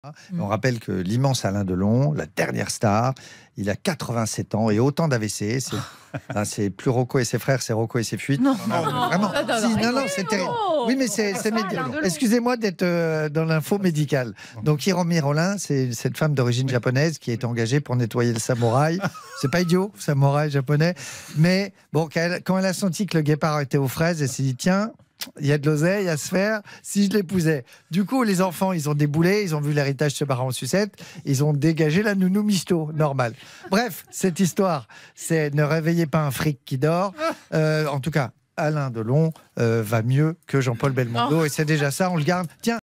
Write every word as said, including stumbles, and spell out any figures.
On rappelle que l'immense Alain Delon, la dernière star, il a quatre-vingt-sept ans et autant d'A V C. C'est hein, c'est plus Rocco et ses frères, c'est Rocco et ses fuites. Non, non, non, vraiment. non, non, Si, non, non, non, c'est terrible. Oui, mais c'est c'est médi- Excusez-moi d'être euh, dans l'info médicale. Donc, Hiromi Rollin, c'est cette femme d'origine japonaise qui est engagée pour nettoyer le samouraï. C'est pas idiot, samouraï japonais. Mais bon, quand elle, quand elle a senti que le guépard était aux fraises, elle s'est dit tiens. Il y a de l'oseille à se faire si je l'épousais. Du coup, les enfants, ils ont déboulé, ils ont vu l'héritage se barrer en sucette, ils ont dégagé la nounou misto, normal. Bref, cette histoire, c'est ne réveillez pas un fric qui dort. Euh, en tout cas, Alain Delon euh, va mieux que Jean-Paul Belmondo, Oh. et c'est déjà ça, on le garde. Tiens.